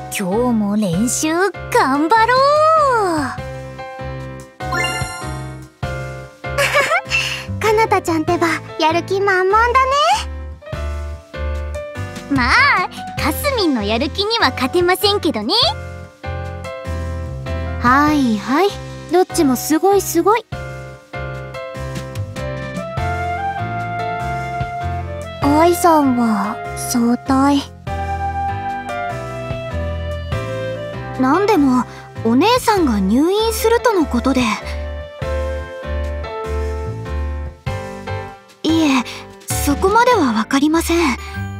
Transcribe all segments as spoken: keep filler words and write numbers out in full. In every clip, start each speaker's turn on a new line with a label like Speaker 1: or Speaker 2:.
Speaker 1: 今日も練習頑張ろう。かなたちゃんってばやる気満々だね。まあかすみんのやる気には勝てませんけどね。
Speaker 2: はいはい、どっちもすごいすごい。
Speaker 1: 愛さんは早退。
Speaker 2: なんでもお姉さんが入院するとのことで。いえ、そこまではわかりません。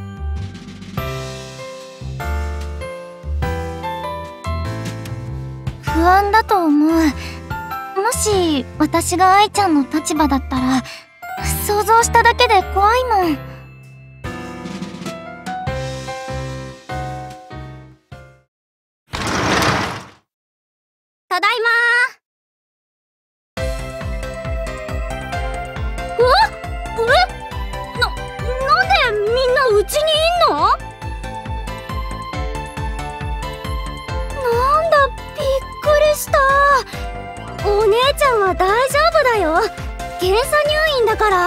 Speaker 1: 不安だと思う。もし私が愛ちゃんの立場だったら想像しただけで怖いもん。ただいまー。うわっ、え？な、なんでみんなうちにいんの？なんだ、びっくりした。お姉ちゃんは大丈夫だよ。検査入院だから。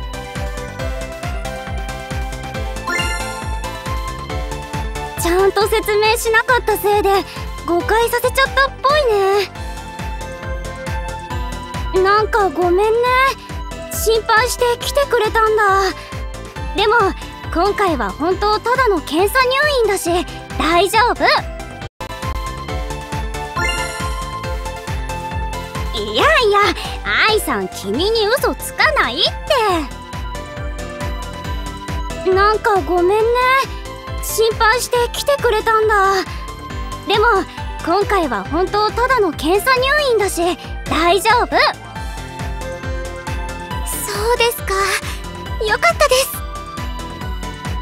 Speaker 1: ちゃんと説明しなかったせいで誤解させちゃったっぽいね。なんかごめんね。心配して来てくれたんだ。でも今回は本当ただの検査入院だし大丈夫。いやいや、愛さん君に嘘つかないって。なんかごめんね。心配して来てくれたんだ。でも今回は本当ただの検査入院だし大丈夫。そうですか、よかったです。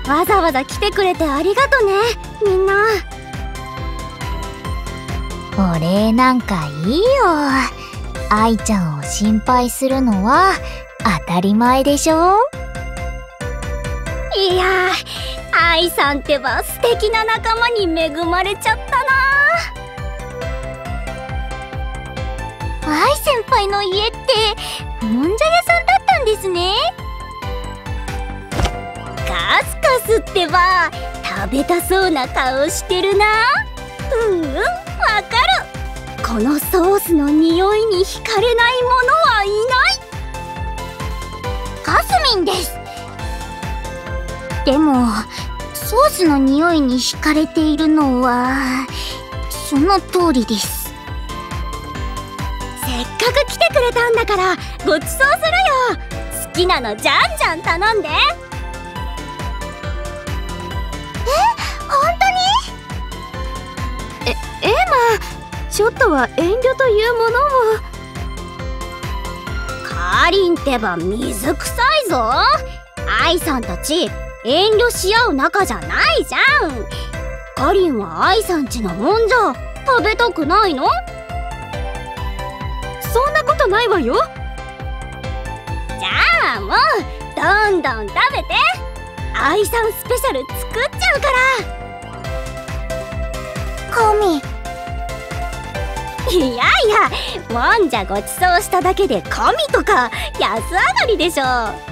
Speaker 1: わざわざ来てくれてありがとね、みんな。お礼なんかいいよ。愛ちゃんを心配するのは当たり前でしょ。いやー、愛さんってば素敵な仲間に恵まれちゃったな。愛先輩の家ってもんじゃ屋さんだったんですね。カスカスってば食べたそうな顔してるな。うんうん、わかる。このソースの匂いに惹かれない者はいない。かすみんです。でもソースの匂いに惹かれているのはその通りです。せっかく来てくれたんだからごちそうするよ。好きなのじゃんじゃん頼んで。え、本当に？
Speaker 2: え、エーマ、ちょっとは遠慮というものを。
Speaker 1: かりんってば水臭いぞ。愛さんたち遠慮し合う仲じゃないじゃん。かりんは愛さんちのもんじゃ食べたくないの？
Speaker 2: そんなことないわよ。
Speaker 1: じゃあもうどんどん食べて。愛さんスペシャル作っちゃうから。神。いやいや、もんじゃごちそうしただけで神とか安上がりでしょ。